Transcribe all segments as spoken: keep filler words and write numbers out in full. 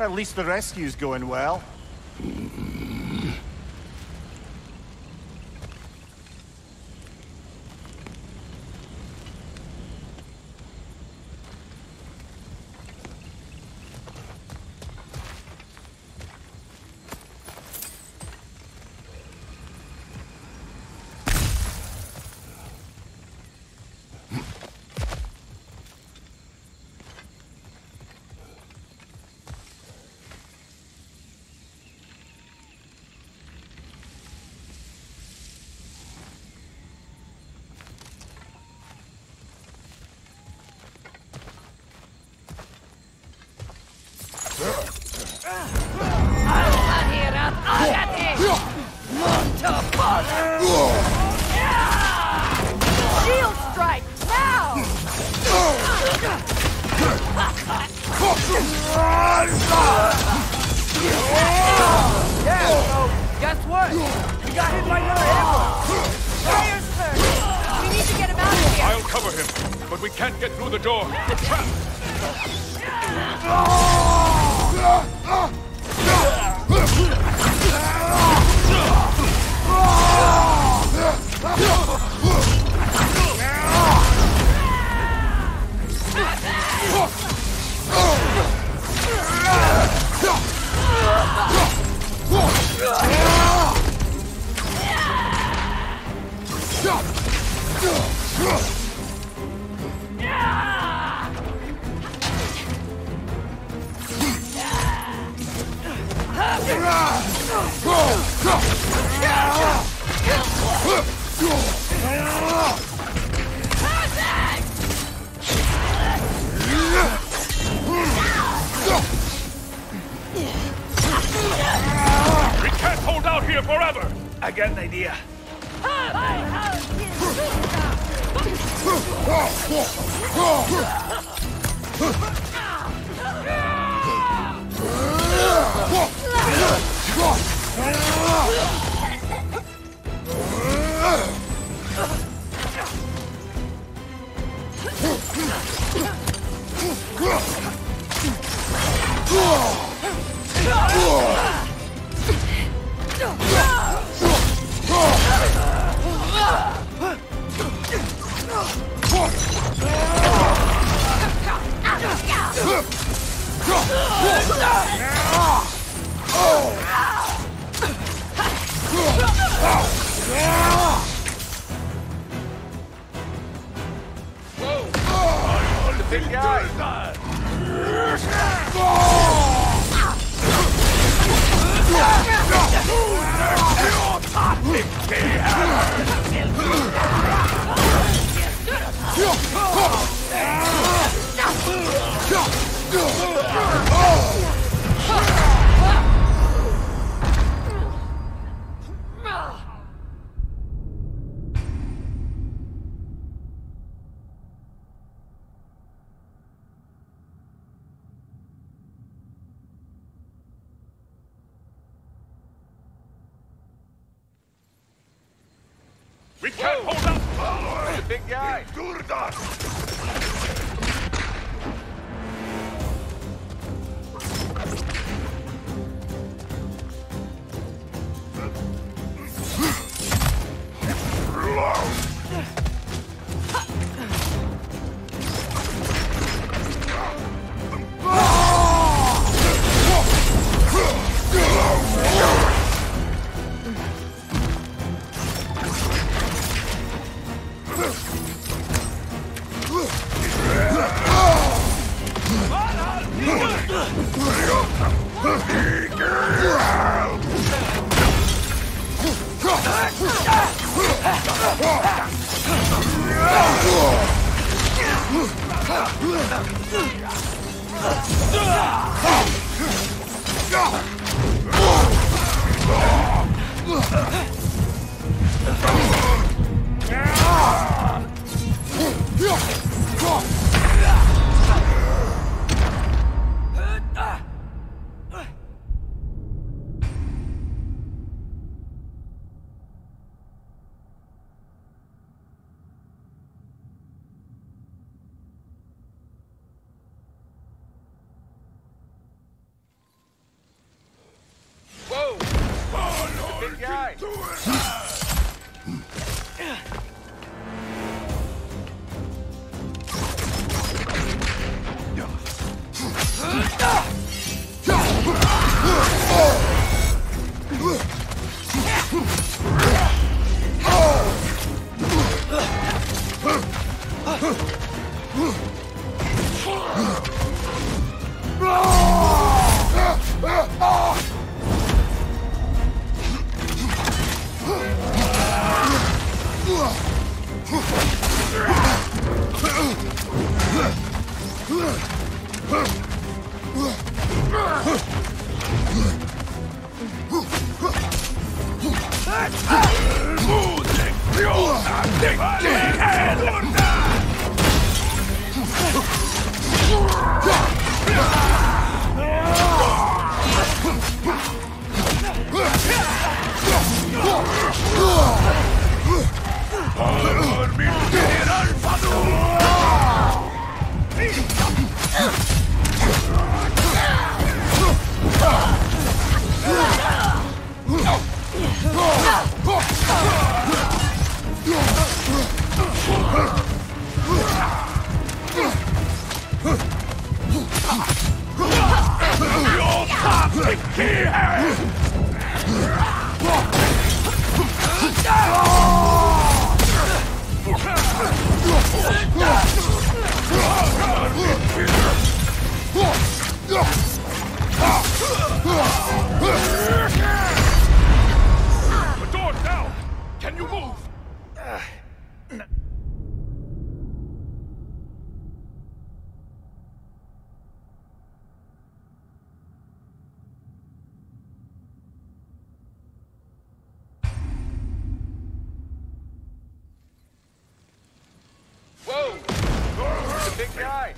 At least the rescue's going well. Shield strike now! Yeah, so guess what? We got hit by another arrow. Fire's turn. We need to get him out of here. I'll cover him, but we can't get through the door. We're trapped. We can't hold out here forever! I got an idea. Big guy! We can't hold up! Oh, the big guy! The door's down! Can you move? Whoa! The big guy!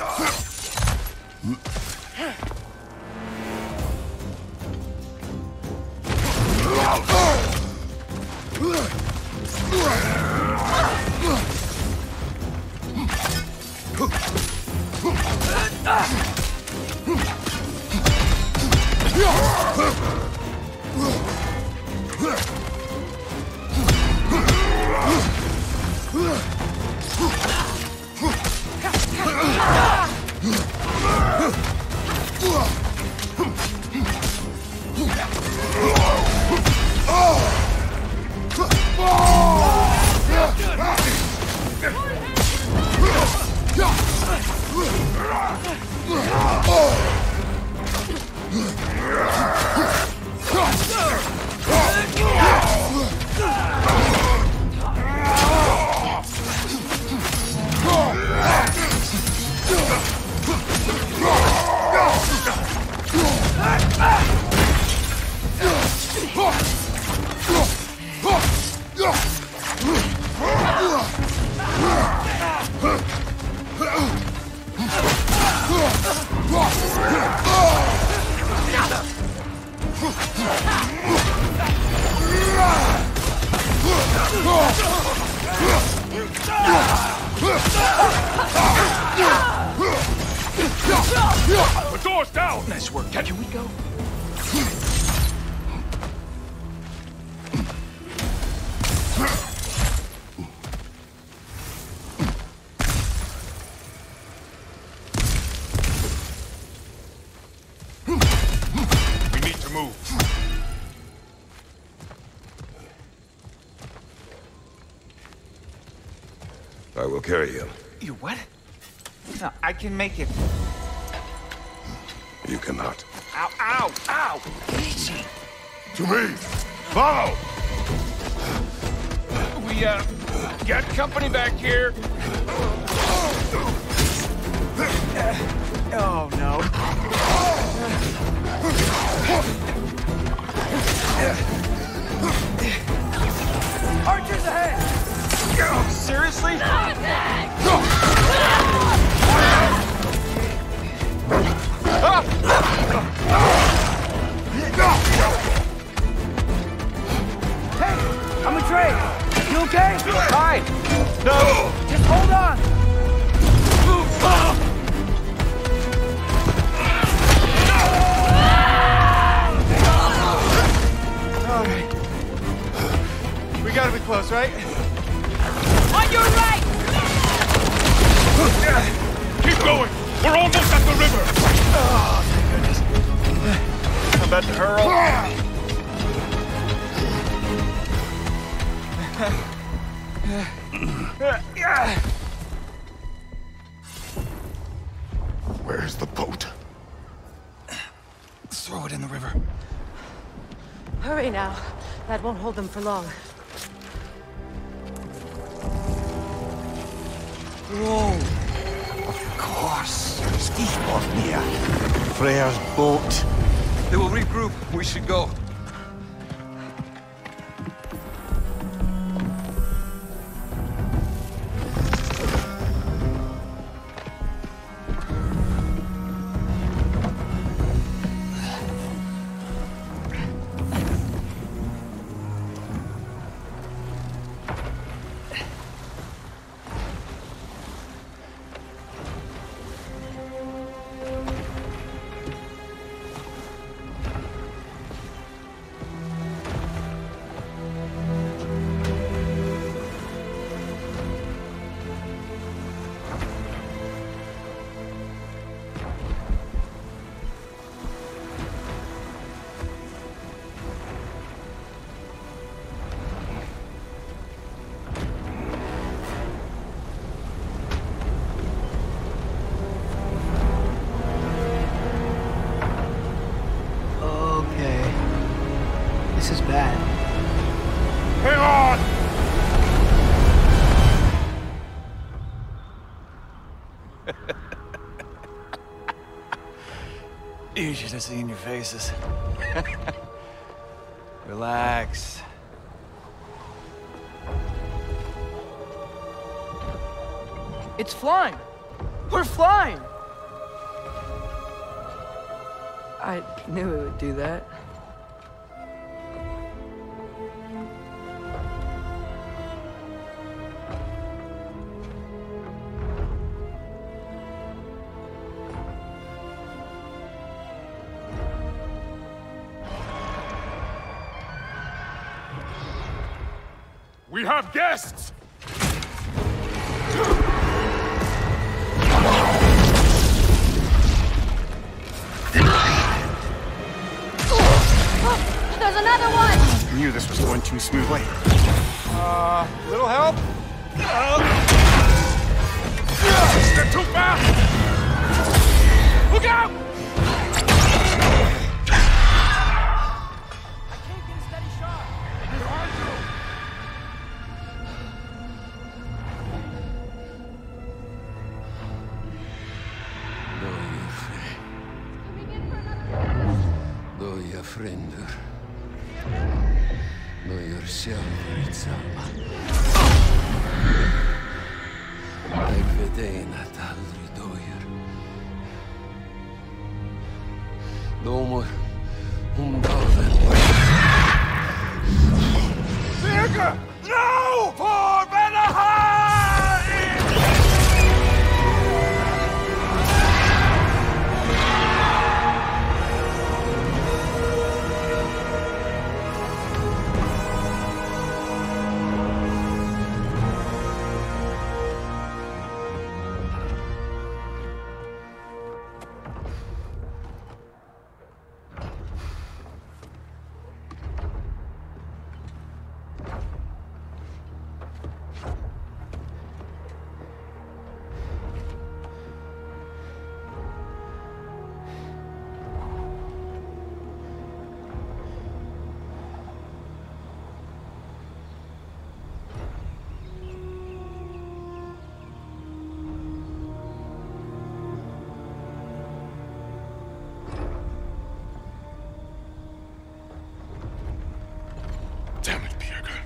The door's down! Nice work. Can we go? We need to move. I will carry you. You what? No, I can make it. You cannot. Ow, ow, ow! Easy. To me! Follow! We, uh, got company back here. Oh, no. Archers ahead! Seriously? Hey, I'm Atreus. You okay? Hi! No! Just hold on. All right. We're almost at the river! Oh, thank goodness. I'm about to hurl. Where's the boat? Let's throw it in the river. Hurry now. That won't hold them for long. Whoa! Of course. Skisbotnia. Freyr's boat. They will regroup. We should go. This is bad. Hang on! You should have seen your faces. Relax. It's flying! We're flying! I knew it would do that. We have guests! There's another one! I knew this was going too smoothly. Uh, little help? They're too fast! Look out! I can't get a steady shot. It's hard to. Doja fränder. Doja själv samma. Jag vet en att aldrig dojer. Domor om dagen. Birger! No! For Vanaheim! Damn it, Birger.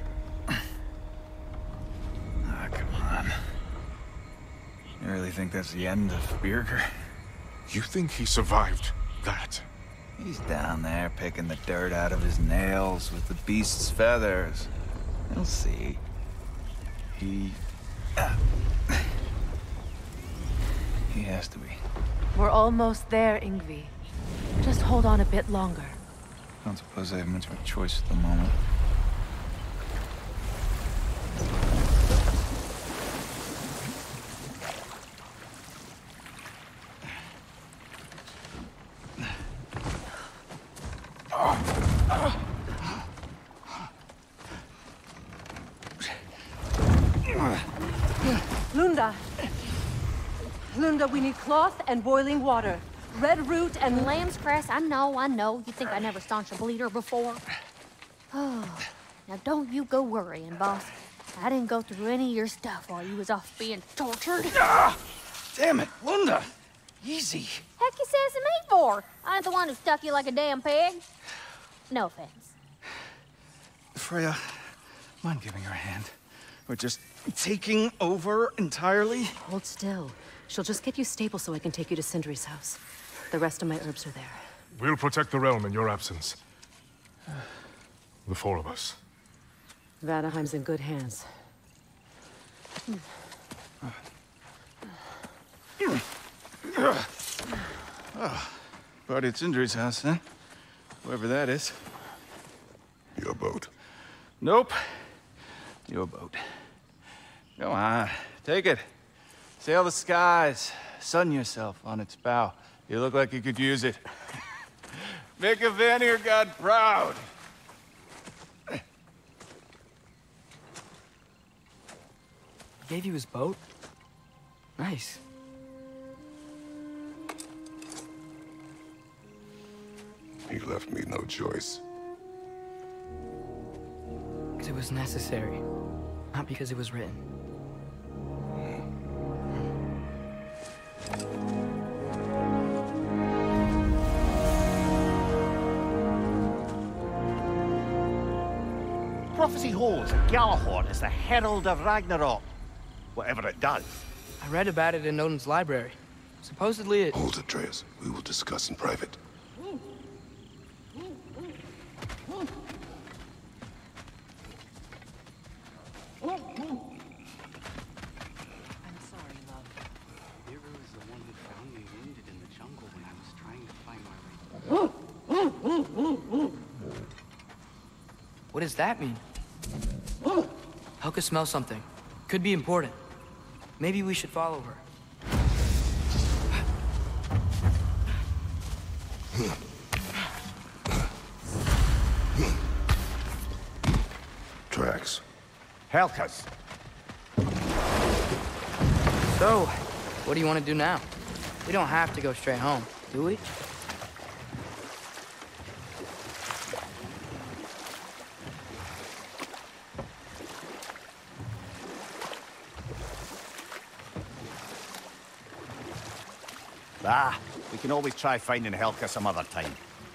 Ah, come on. You really think that's the end of Birger? You think he survived that? He's down there picking the dirt out of his nails with the beast's feathers. You'll see. He... Uh, he has to be. We're almost there, Yngvi. Just hold on a bit longer. I don't suppose I have much of a choice at the moment. Lunda! Lunda, we need cloth and boiling water. Red root and Lamb's cress, I know, I know. You think I never staunched a bleeder before? Oh, now don't you go worrying, boss. I didn't go through any of your stuff while you was off being tortured. Ah! Damn it, Lunda! Easy. Heck you says to me for? I ain't the one who stuck you like a damn pig. No offense. Freya, mind giving her a hand? We're just taking over entirely? Hold still. She'll just get you stable so I can take you to Sindri's house. The rest of my herbs are there. We'll protect the realm in your absence. The four of us. Vanaheim's in good hands. Oh, party at Sindri's house, huh? Whoever that is. Your boat. Nope. Your boat. Go on, take it. Sail the skies. Sun yourself on its bow. You look like you could use it. Make a Vanir god proud. He gave you his boat? Nice. He left me no choice. Because it was necessary, not because it was written. Prophecy holds that Galahorn is the herald of Ragnarok. Whatever it does. I read about it in Odin's library. Supposedly it... Hold, Atreus. We will discuss in private. I'm sorry, love. Hero is the one who found me wounded in the jungle when I was trying to find my way. What does that mean? Helka smells something. Could be important. Maybe we should follow her. Tracks. Helka's. So, what do you want to do now? We don't have to go straight home, do we? Ah, we can always try finding Helka some other time.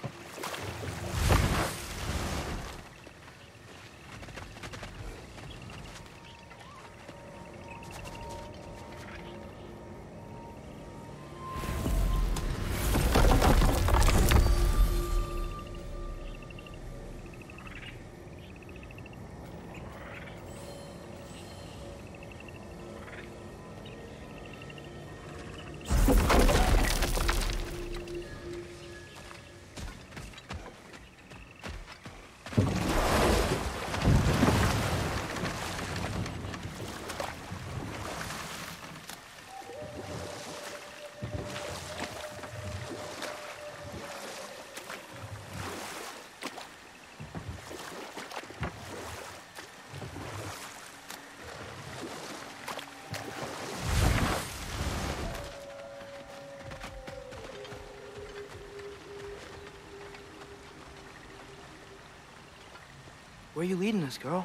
Where are you leading us, girl?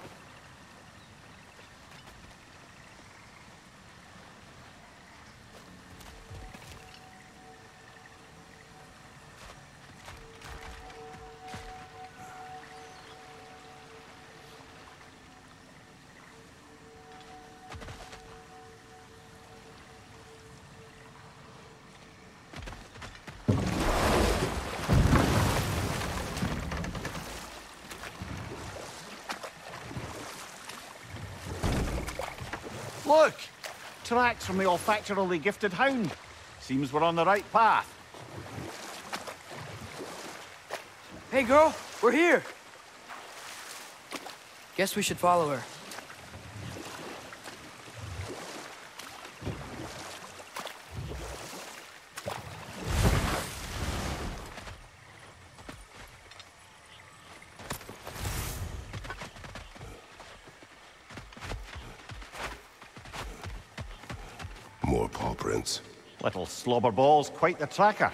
Look! Tracks from the olfactorily gifted hound. Seems we're on the right path. Hey, girl! We're here! Guess we should follow her. distance. Little slobberball's quite the tracker.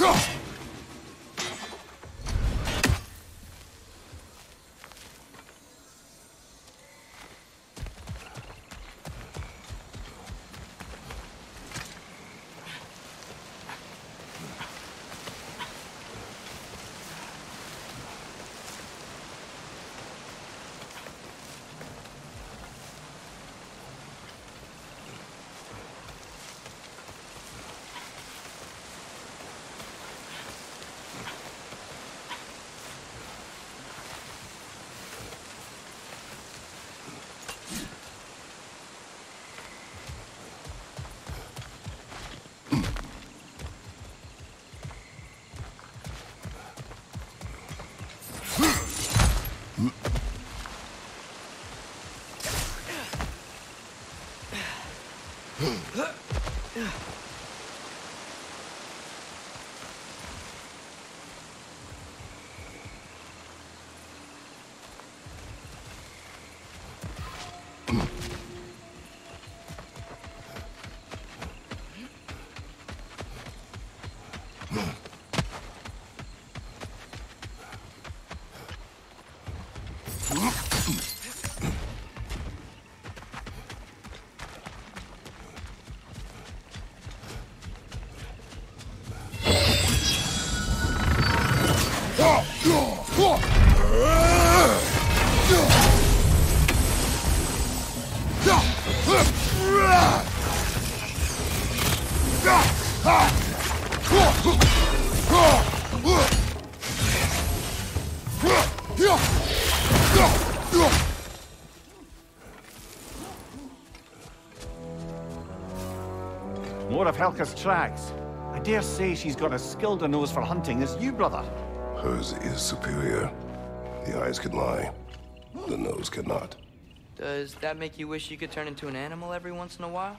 More of Helga's tracks. I dare say she's got as skilled a nose for hunting as you, brother. Hers is superior. The eyes can lie. The nose cannot. Does that make you wish you could turn into an animal every once in a while?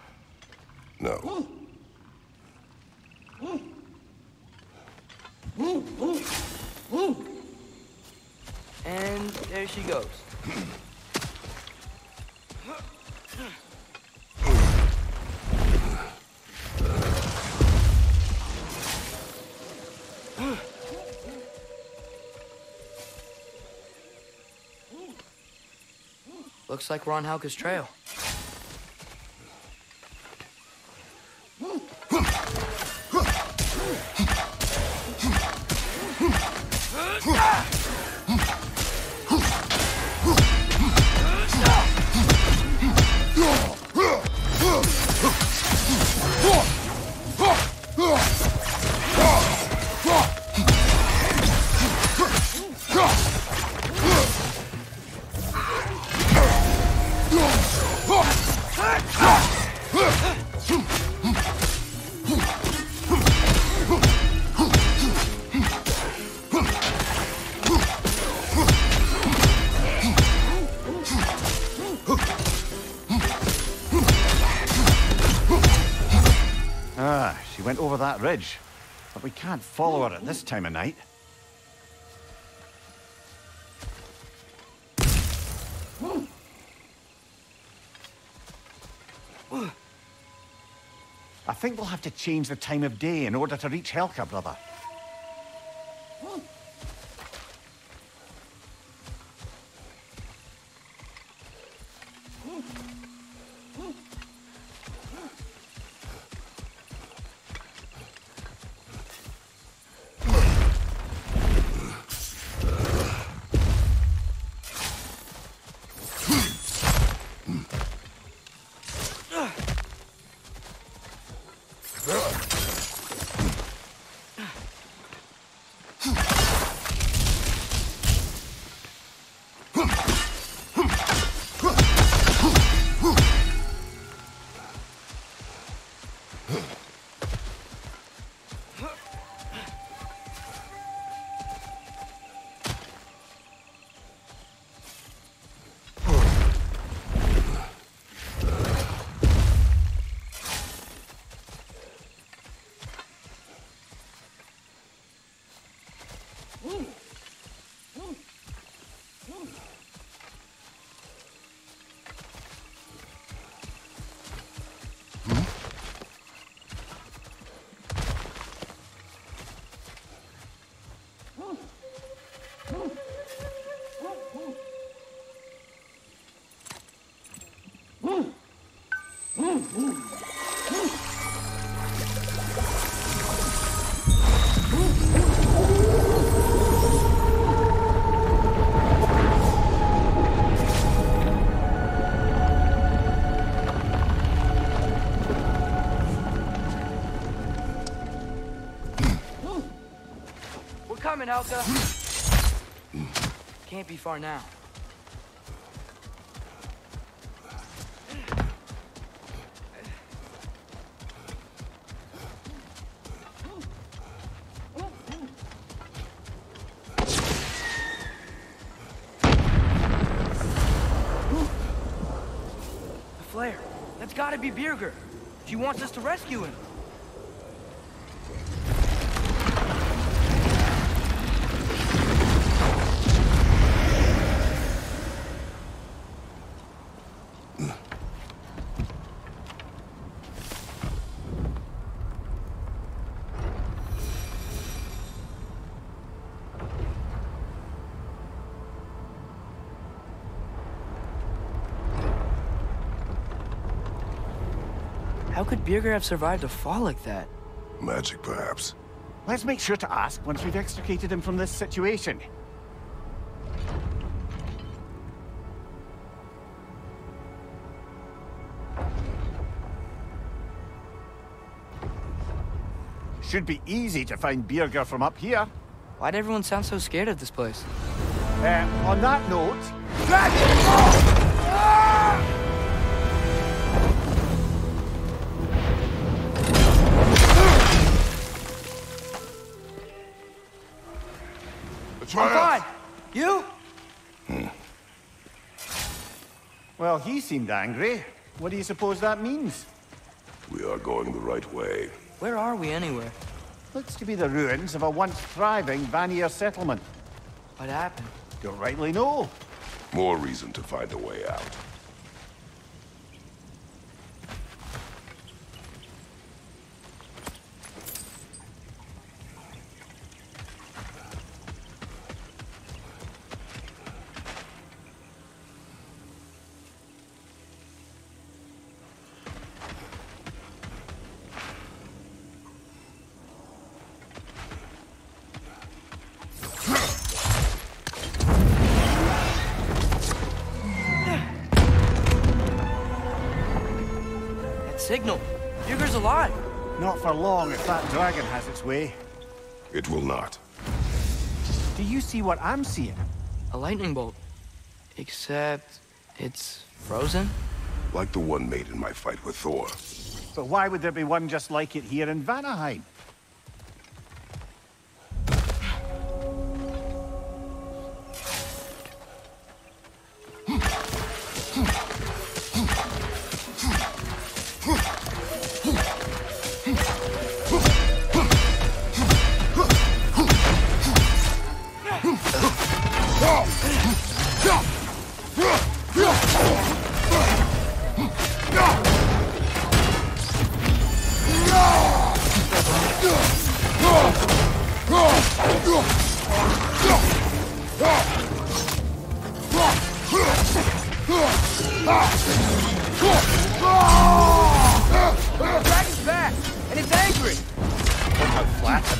No. And there she goes. Looks like we're on Helga's trail. Ah, she went over that ridge. But we can't follow her at this time of night. I think we'll have to change the time of day in order to reach Helga, brother. Coming, Helga. Can't be far now. The flare. That's gotta be Birgir. She wants us to rescue him. How could Birgir have survived a fall like that? Magic, perhaps. Let's make sure to ask once we've extricated him from this situation. Should be easy to find Birgir from up here. Why'd everyone sound so scared of this place? Uh, on that note... I'm fine. You? Hmm. Well, he seemed angry. What do you suppose that means? We are going the right way. Where are we anyway? Looks to be the ruins of a once thriving Vanir settlement. What happened? Don't rightly know. More reason to find a way out. Signal. Birgir's alive. Not for long if that dragon has its way. It will not. Do you see what I'm seeing? A lightning bolt. Except it's frozen? Like the one made in my fight with Thor. But why would there be one just like it here in Vanaheim? The dragon's back, and it's angry. How flattering.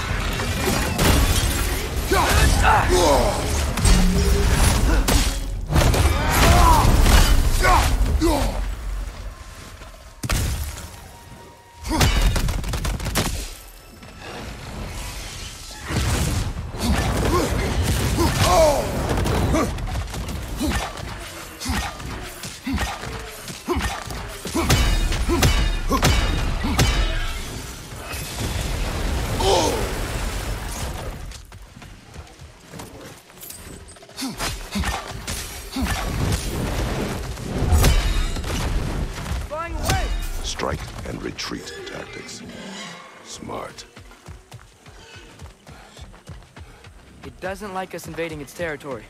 Strike and retreat tactics. Smart. It doesn't like us invading its territory.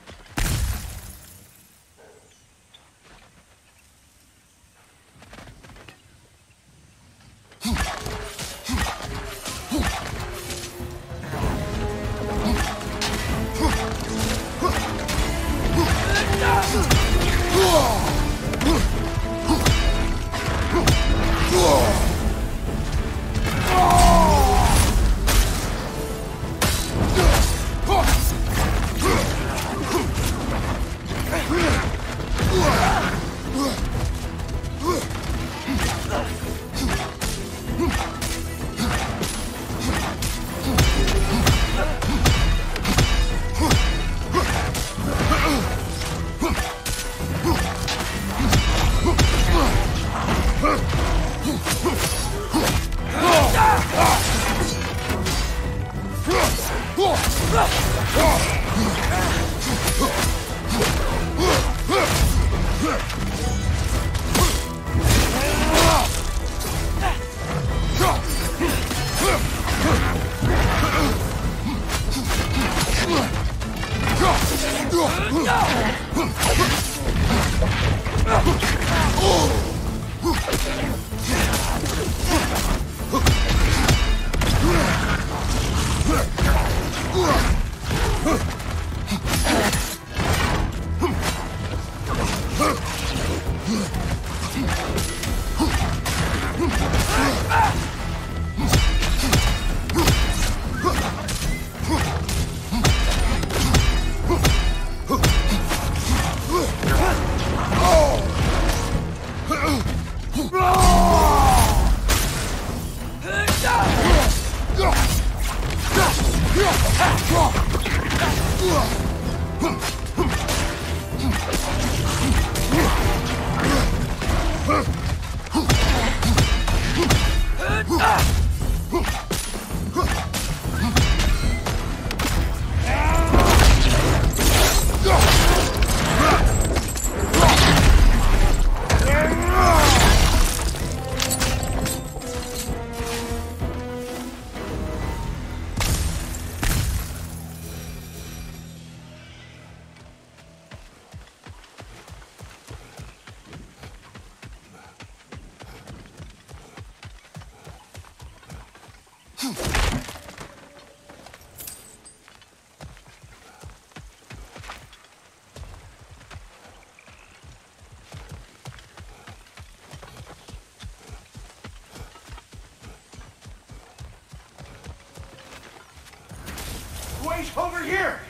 Wait, over here!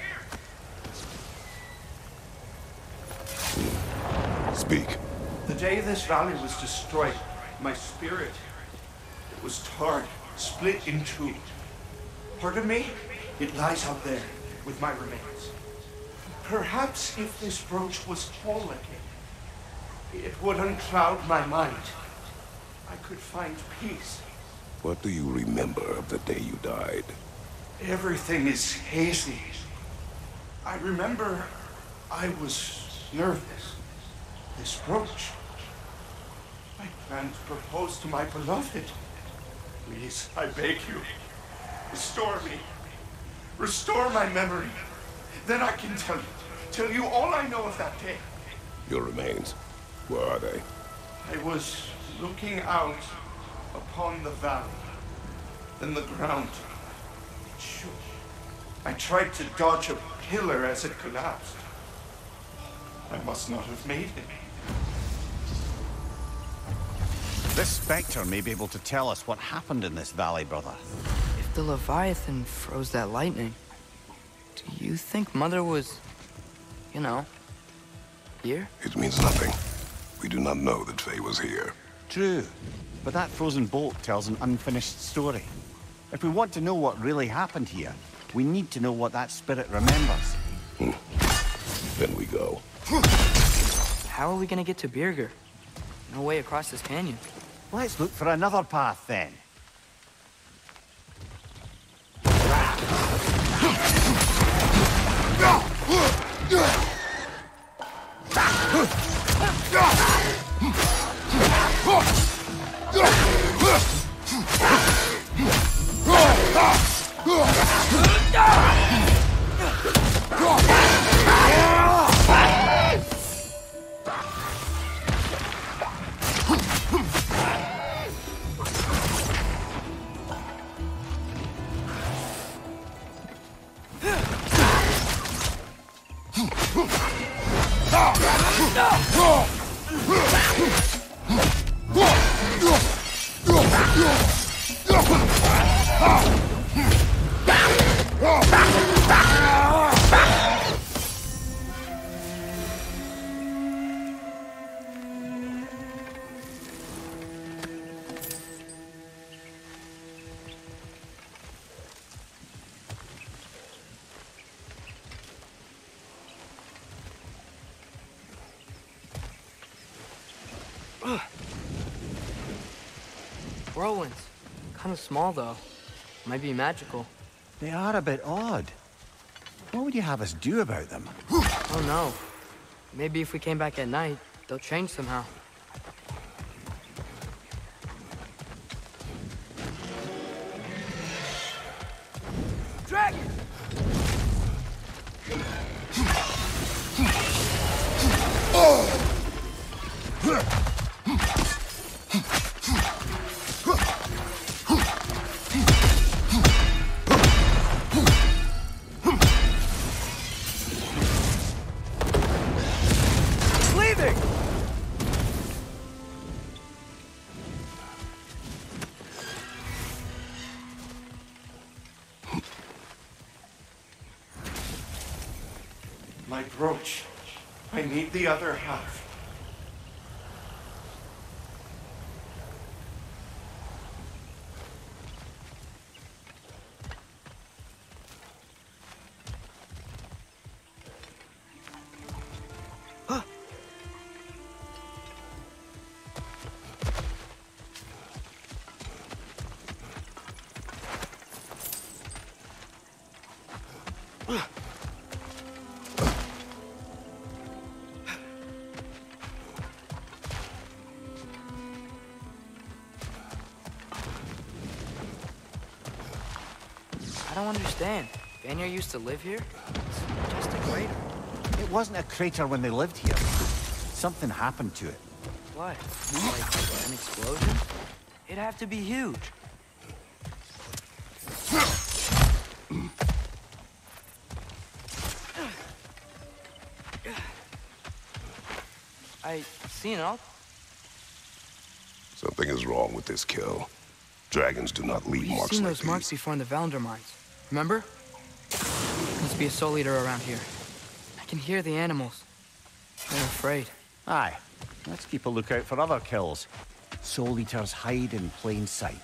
Speak. The day this valley was destroyed, my spirit was tarred, split in two. Part of me, it lies out there with my remains. Perhaps if this brooch was whole again, it would uncloud my mind. I could find peace. What do you remember of the day you died? Everything is hazy. I remember I was nervous. This brooch. I planned to propose to my beloved. Please, I beg you, restore me. Restore my memory. Then I can tell you, tell you all I know of that day. Your remains, where are they? I was looking out upon the valley. Then the ground shook. I tried to dodge a pillar as it collapsed. I must not have made it. This Spectre may be able to tell us what happened in this valley, brother. If the Leviathan froze that lightning, do you think Mother was, you know, here? It means nothing. We do not know that Faye was here. True, but that frozen bolt tells an unfinished story. If we want to know what really happened here, we need to know what that spirit remembers. Hmm. Then we go. How are we gonna get to Birgir? No way across this canyon. Let's look for another path then. Whirlwinds. Kind of small, though. Might be magical. They are a bit odd. What would you have us do about them? Oh, no. Maybe if we came back at night, they'll change somehow. Dragon! my brooch. I need the other half. I don't understand. Vanir used to live here? It's just a crater. It wasn't a crater when they lived here. Something happened to it. What? Like an explosion? It'd have to be huge. I seen it. Something is wrong with this kill. Dragons do not leave We've marks seen like those marks these. before in the Valder mines. Remember? Must be a soul eater around here. I can hear the animals. They're afraid. Aye. Let's keep a lookout for other kills. Soul eaters hide in plain sight.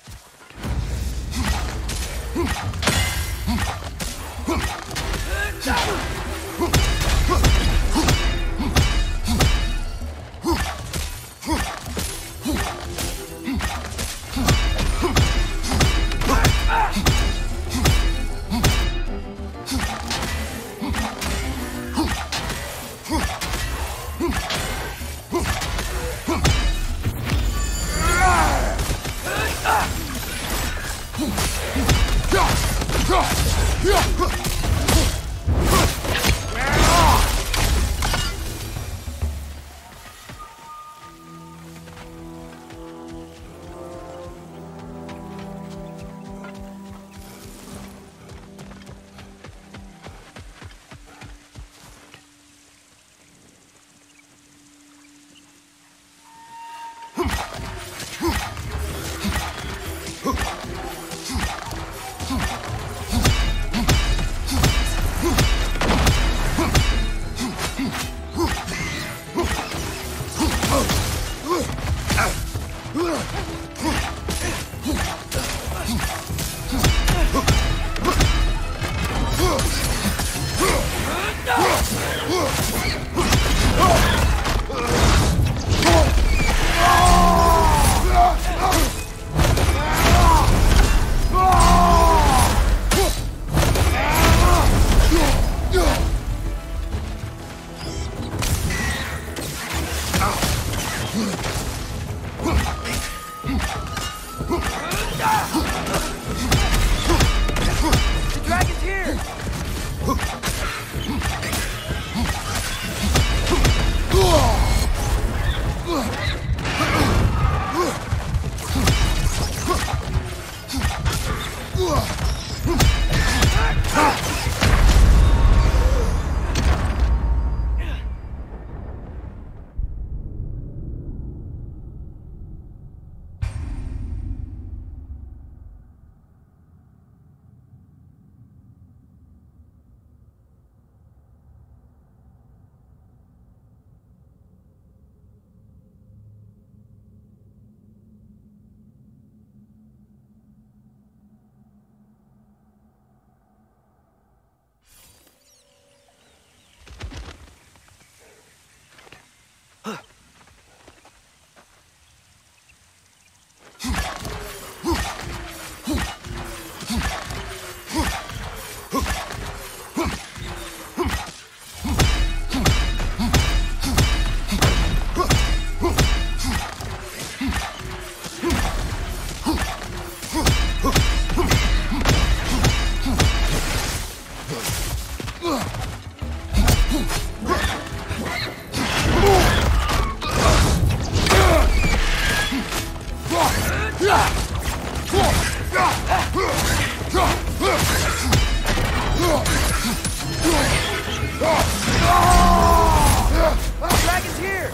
Dragon's here!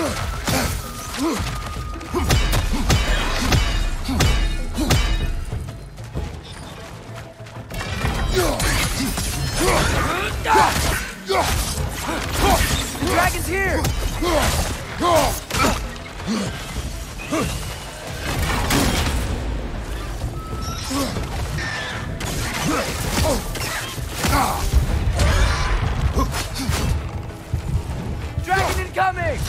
The dragon's here! Dragon incoming!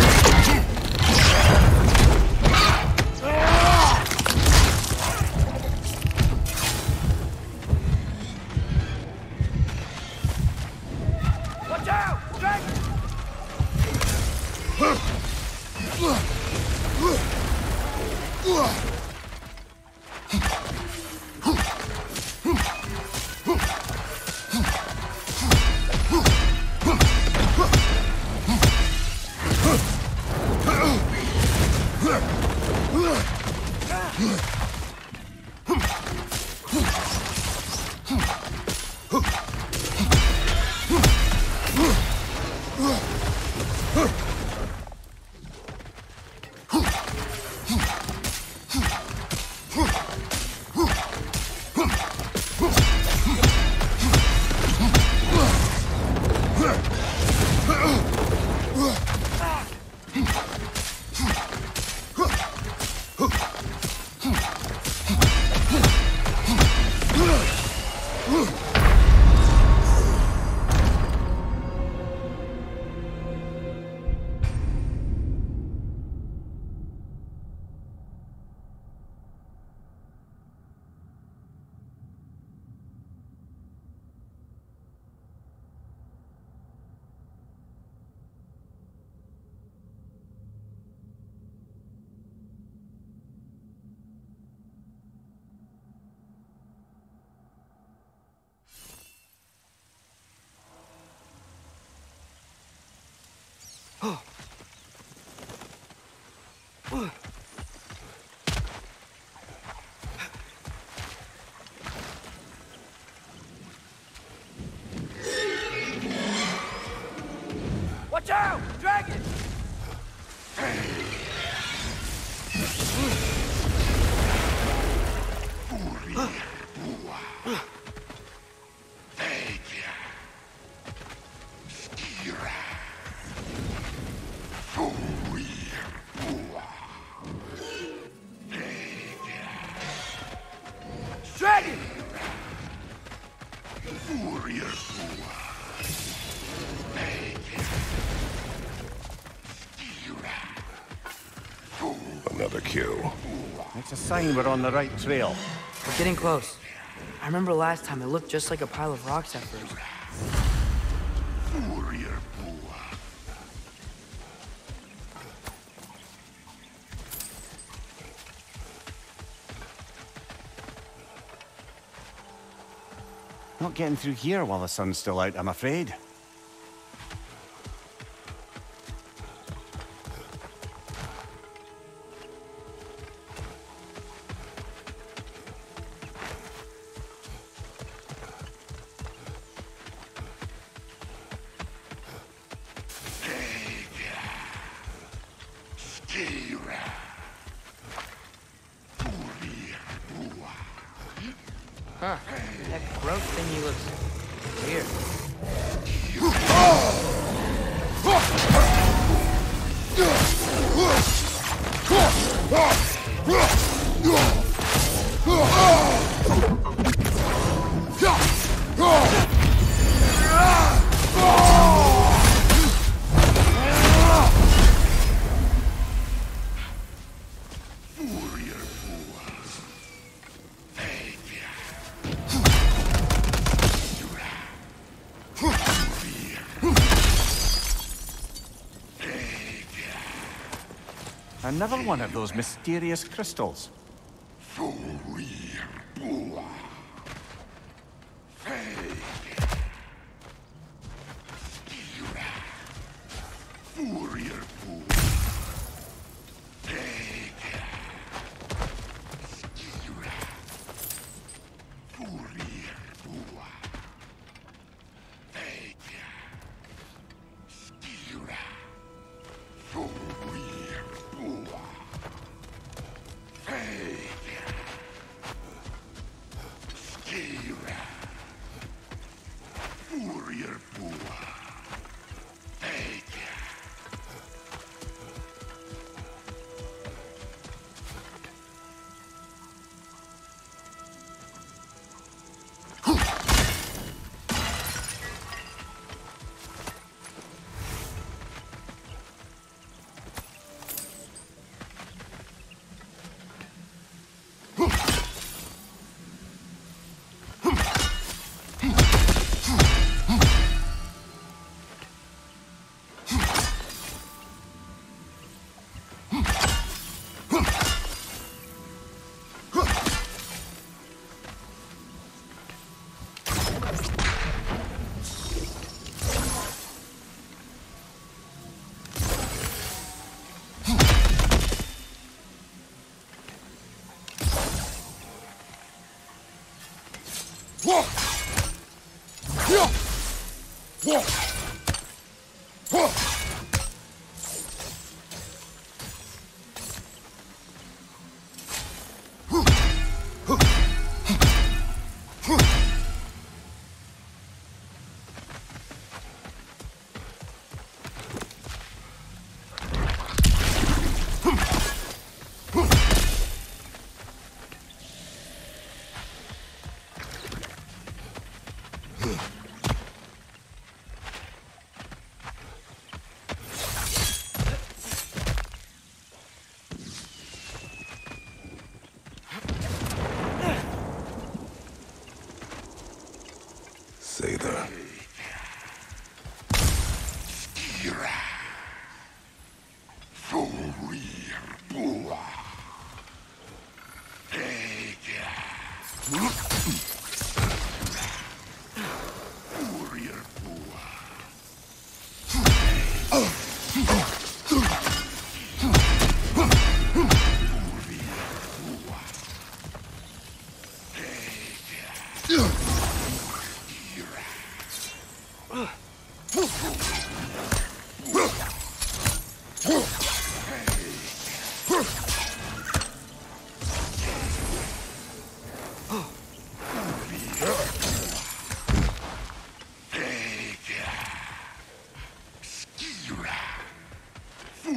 Watch out! Dragon! Watch out! Dragon! Dragon! Another kill. It's a sign we're on the right trail. We're getting close. I remember last time it looked just like a pile of rocks at first. Not getting through here while the sun's still out, I'm afraid. Huh. That growth thingy looks weird. Another one of those mysterious crystals. Fool.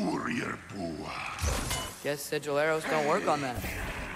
Guess sigil arrows don't work on that.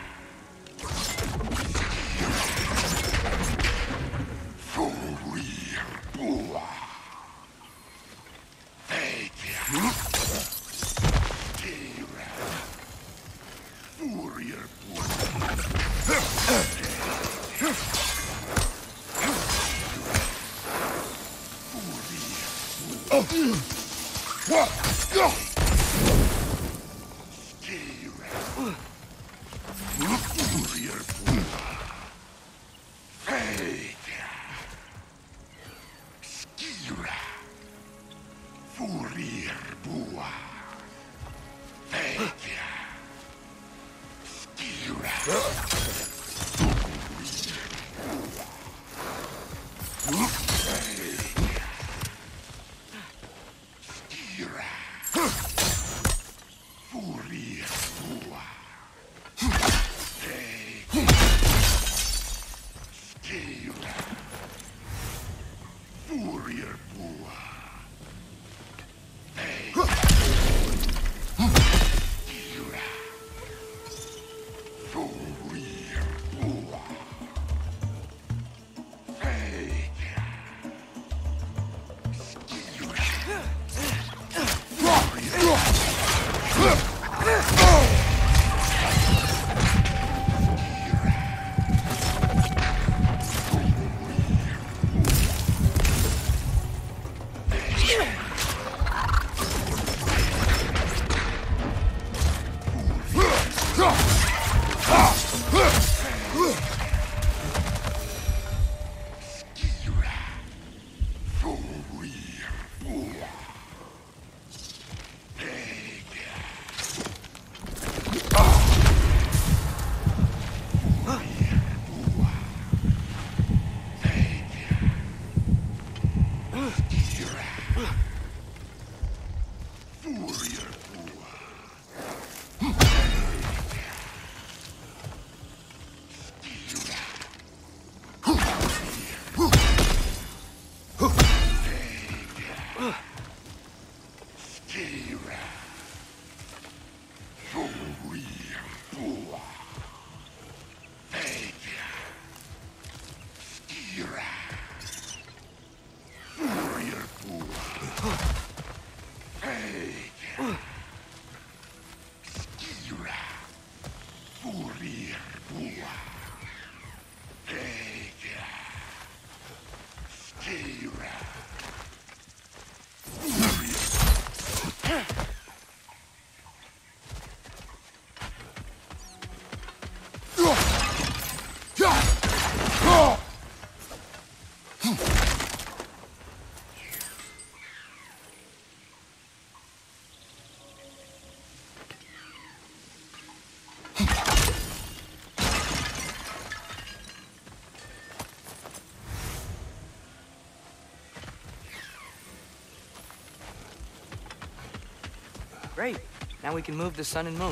Great. Now we can move the sun and moon.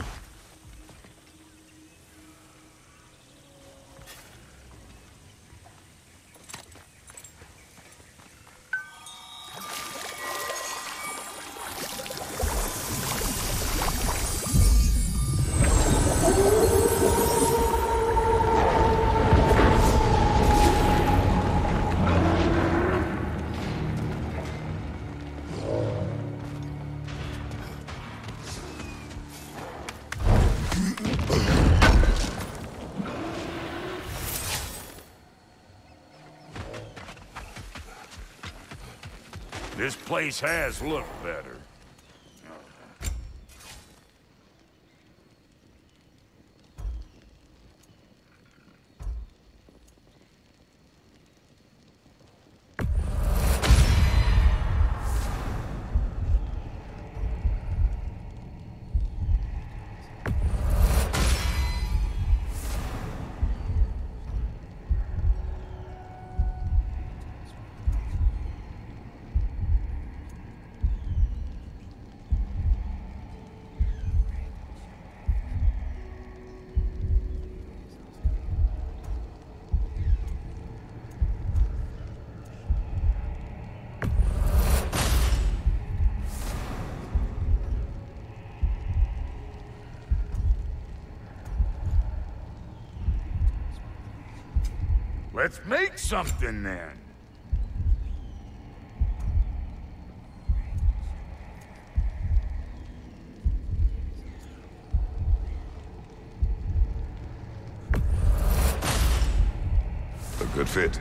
This place has looked better. Let's make something then. A good fit.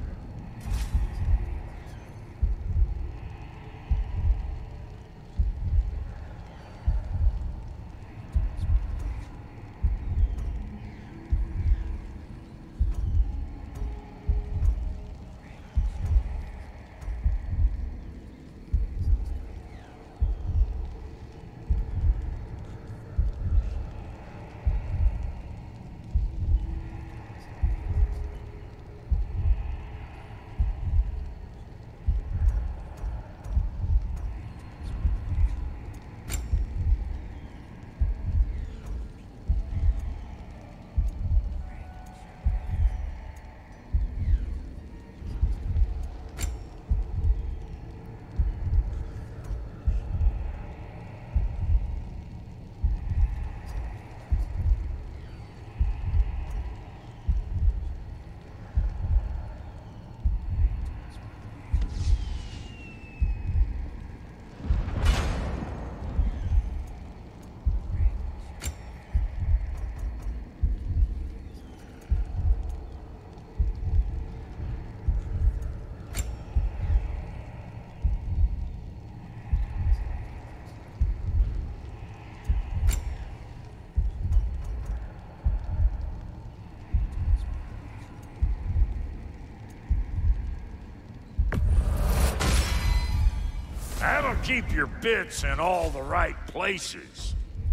That'll keep your bits in all the right places.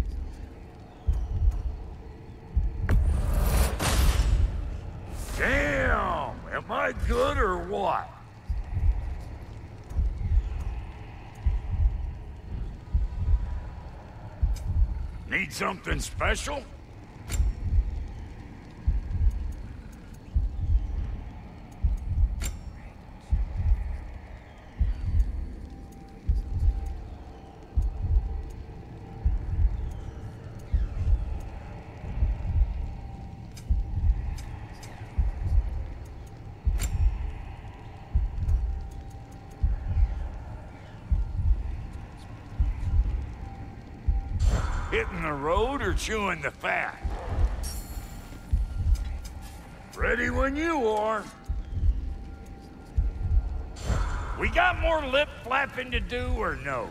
Damn! Am I good or what? Need something special? Hitting the road or chewing the fat? Ready when you are. We got more lip flapping to do or no?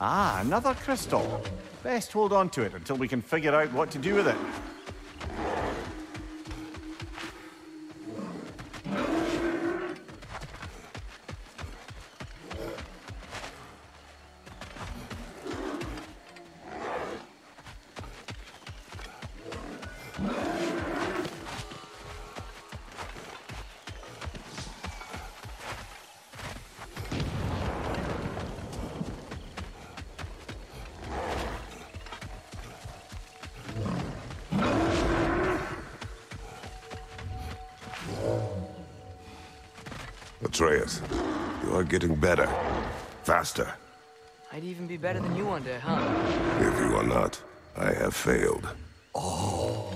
Ah, another crystal. Best hold on to it until we can figure out what to do with it. Atreus, you are getting better. Faster. I'd even be better than you one day, huh? If you are not, I have failed. Oh.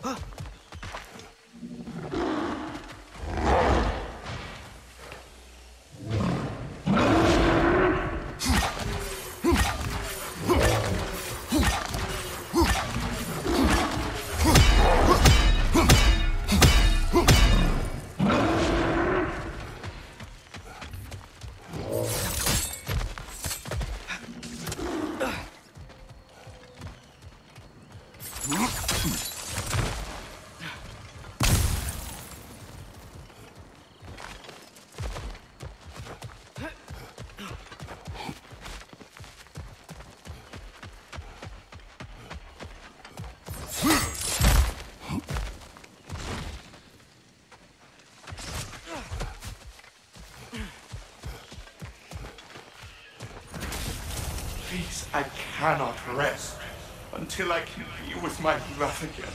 Please, I cannot rest until I can be with my love again.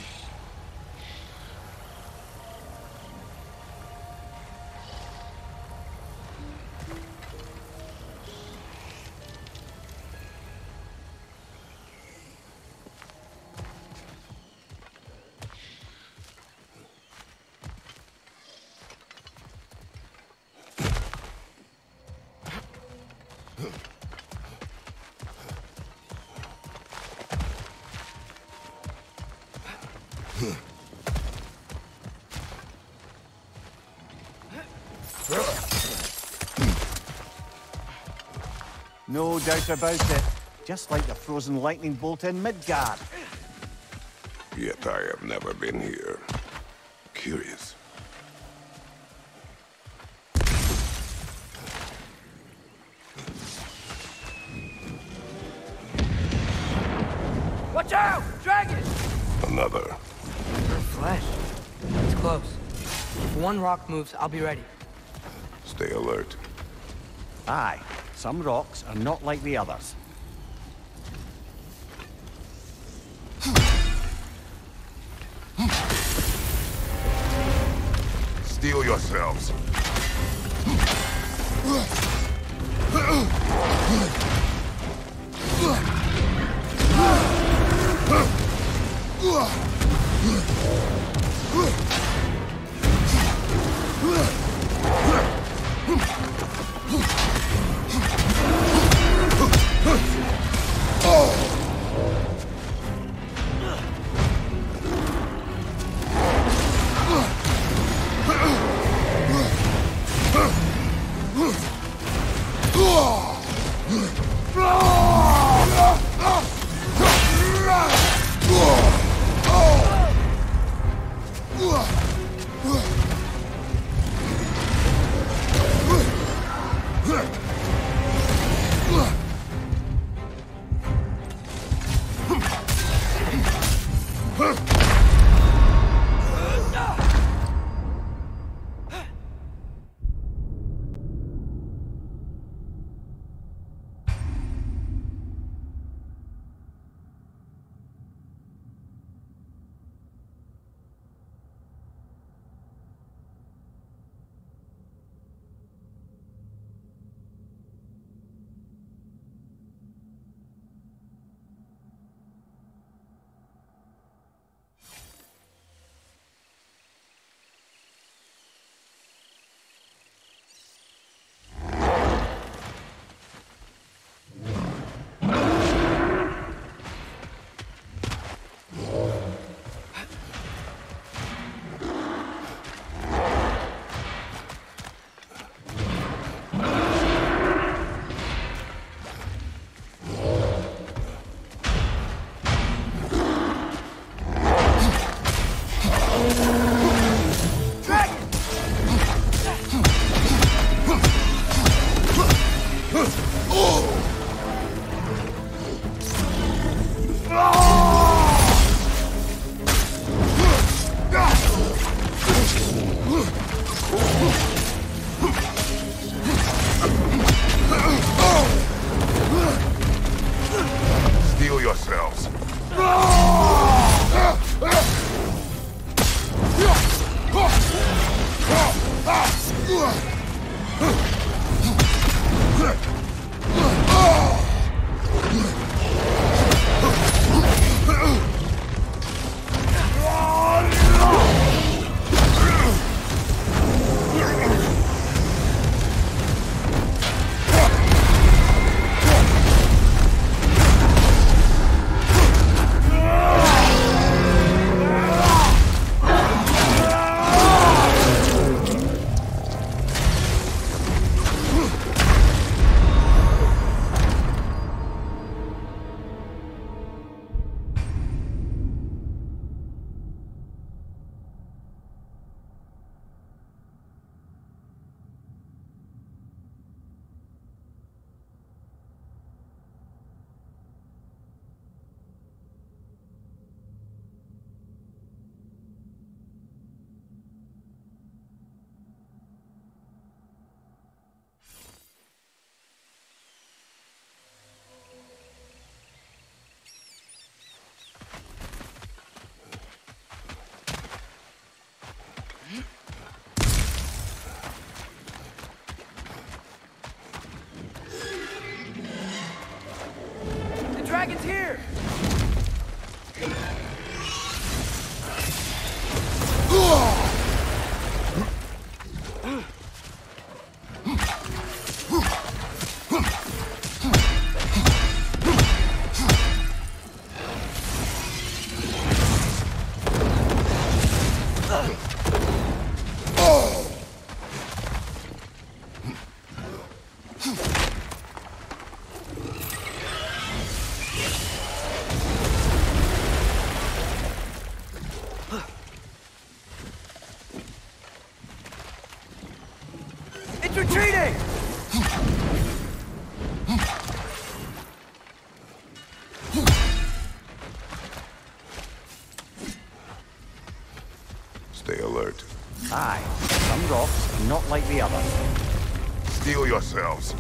No doubt about it. Just like the frozen lightning bolt in Midgard. Yet I have never been here. Curious. Watch out! Dragon! Another. Her flesh. It's close. If one rock moves, I'll be ready. Stay alert. Aye, some rocks are not like the others. Steel yourselves. Ugh! dragon's here! Retreating! Stay alert. Aye, some rocks are not like the others. Steel yourselves.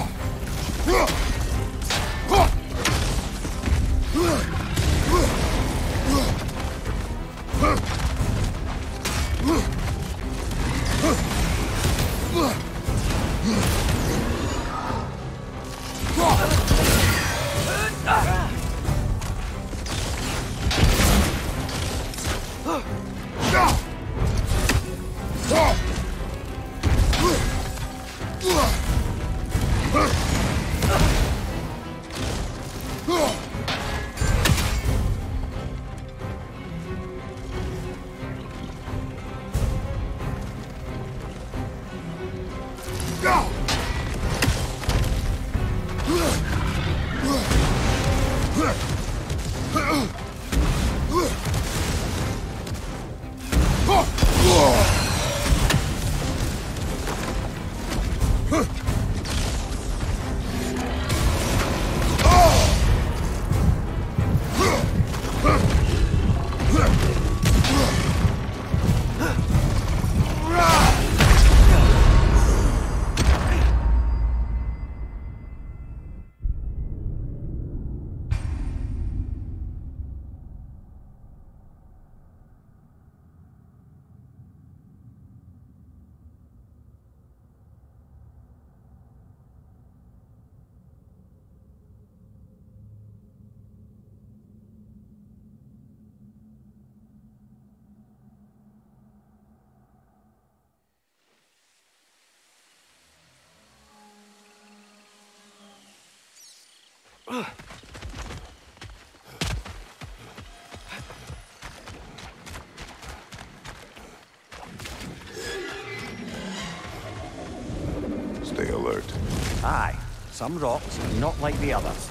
Stay alert. Aye, some rocks are not like the others.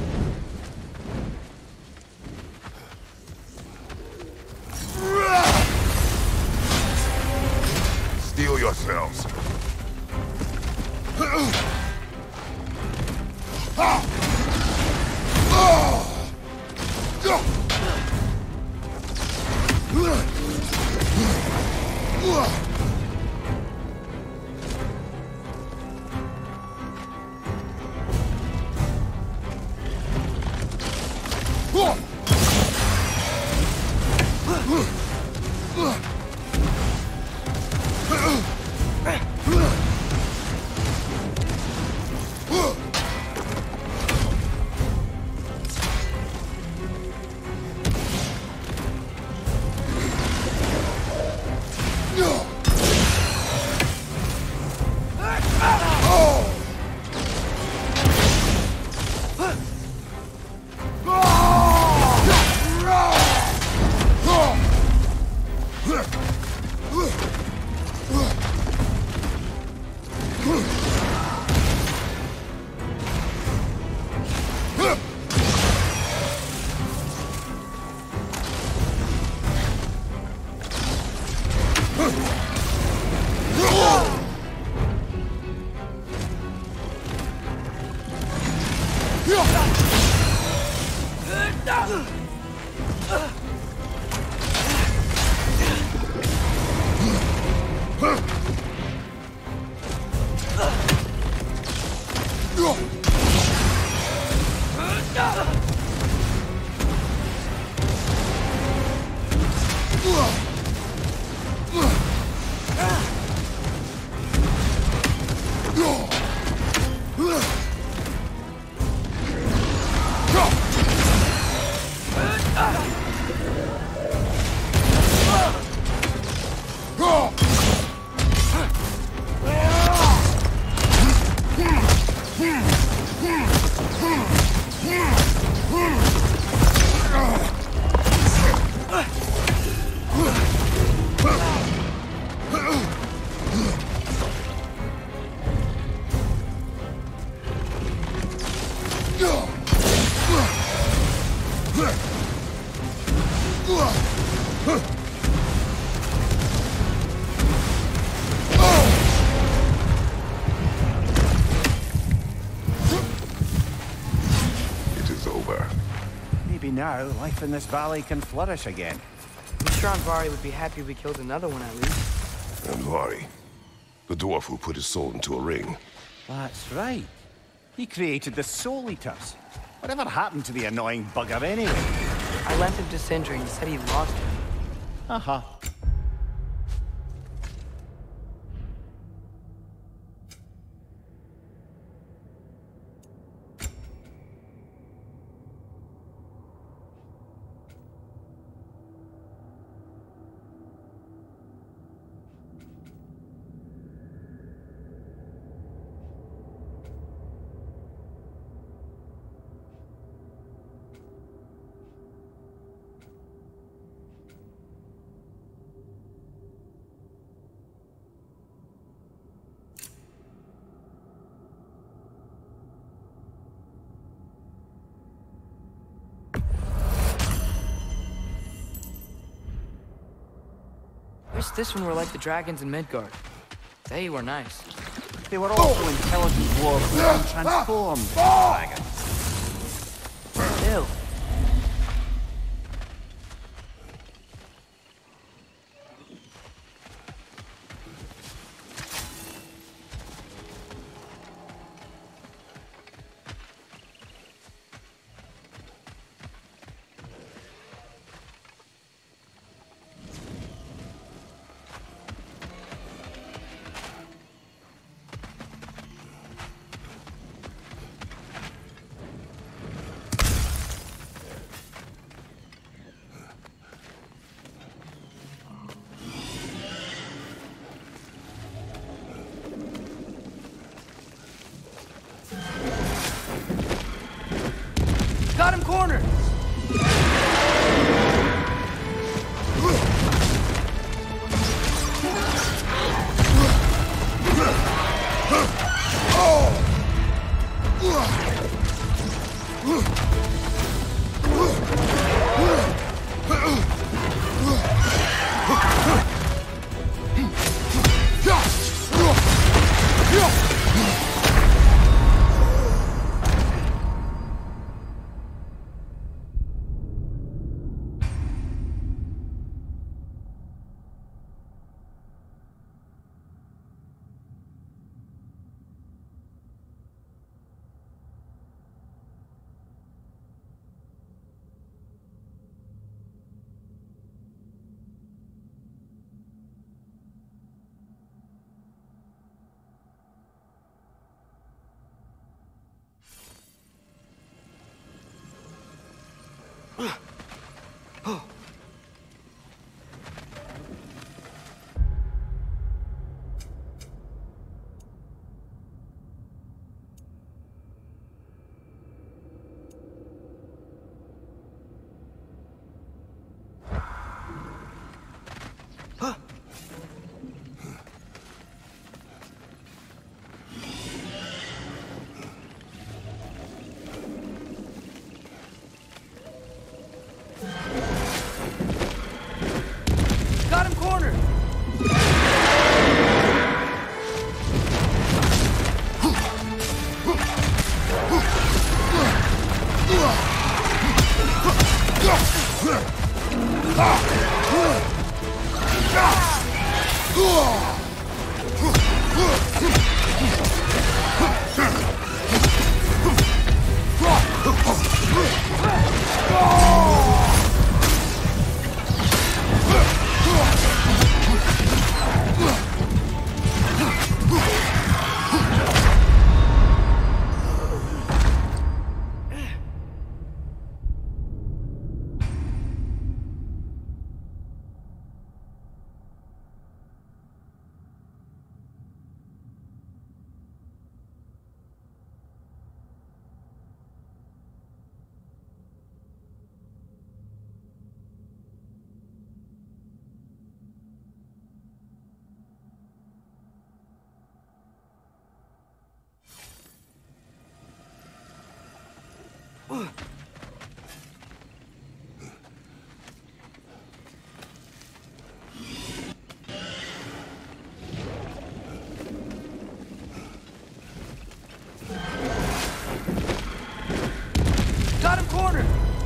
Steel yourselves. Now, life in this valley can flourish again. I'm sure Vari would be happy we killed another one at least. And Vari, the dwarf who put his soul into a ring. That's right. He created the Soul Eaters. Whatever happened to the annoying bugger anyway? I lent him to Sindri and he said he lost him. Uh-huh. Wish this one were like the dragons in Midgard. They were nice. They were also intelligent dwarves and transformed dragons. Ew. Got him cornered!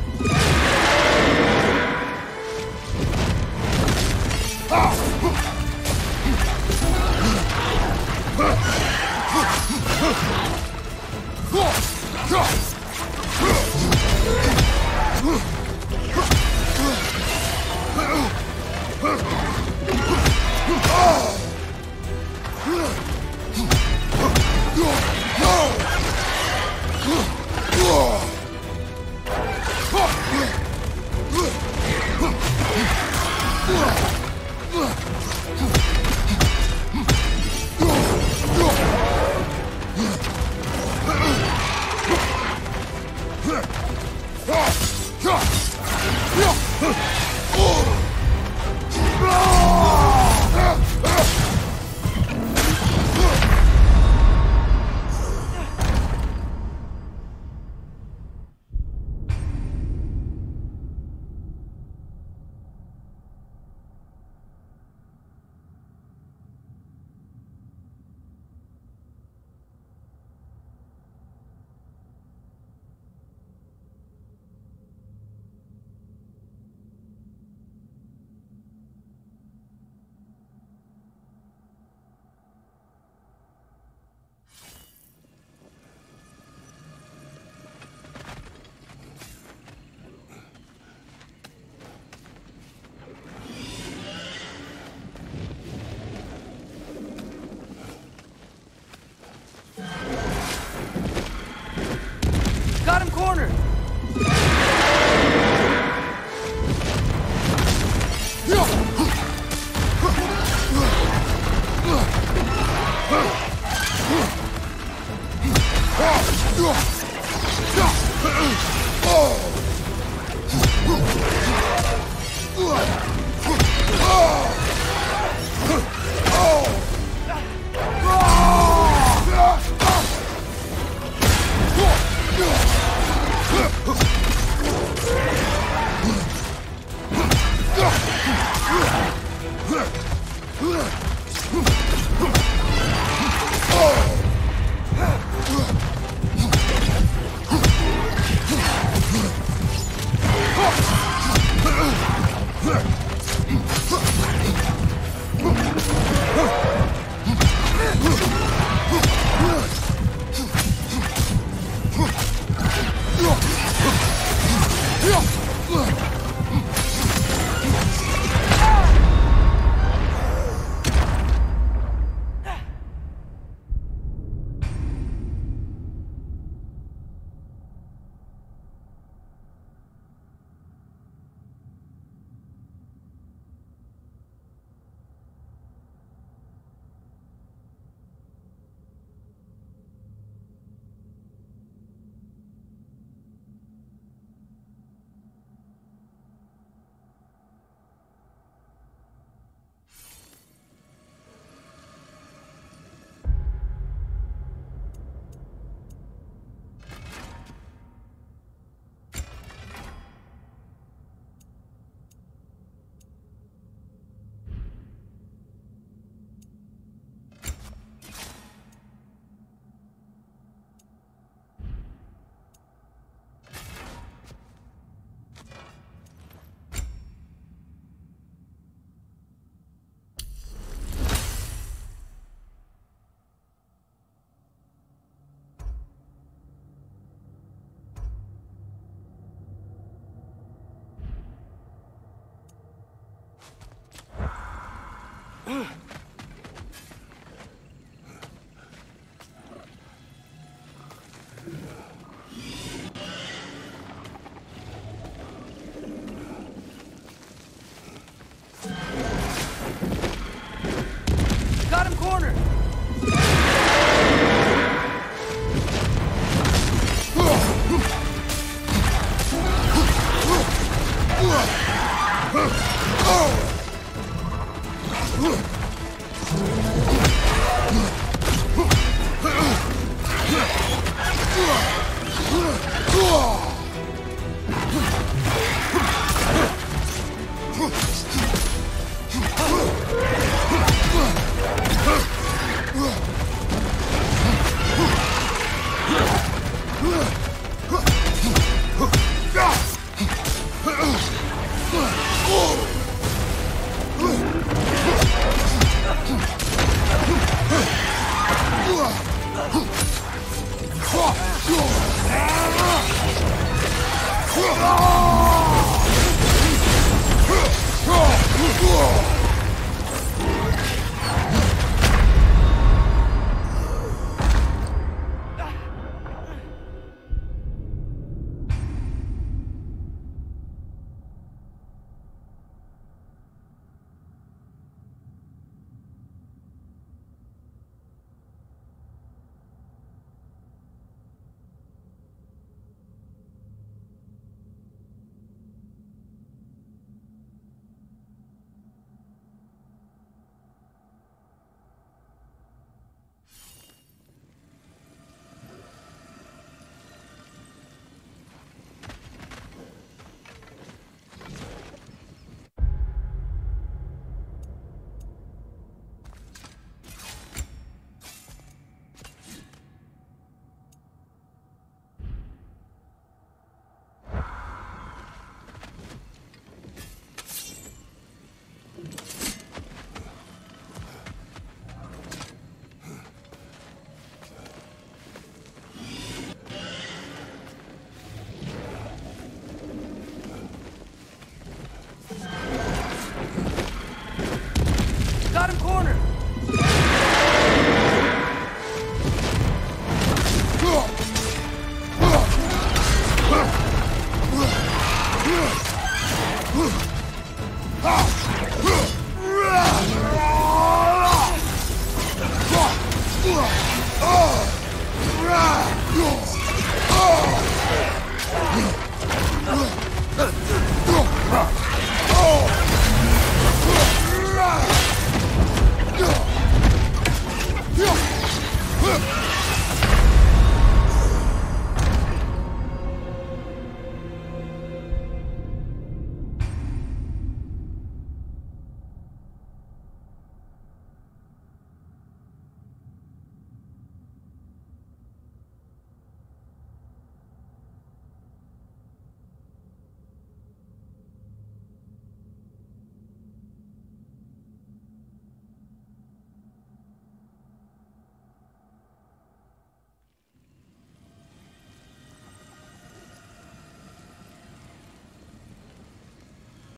Got him cornered! Ah!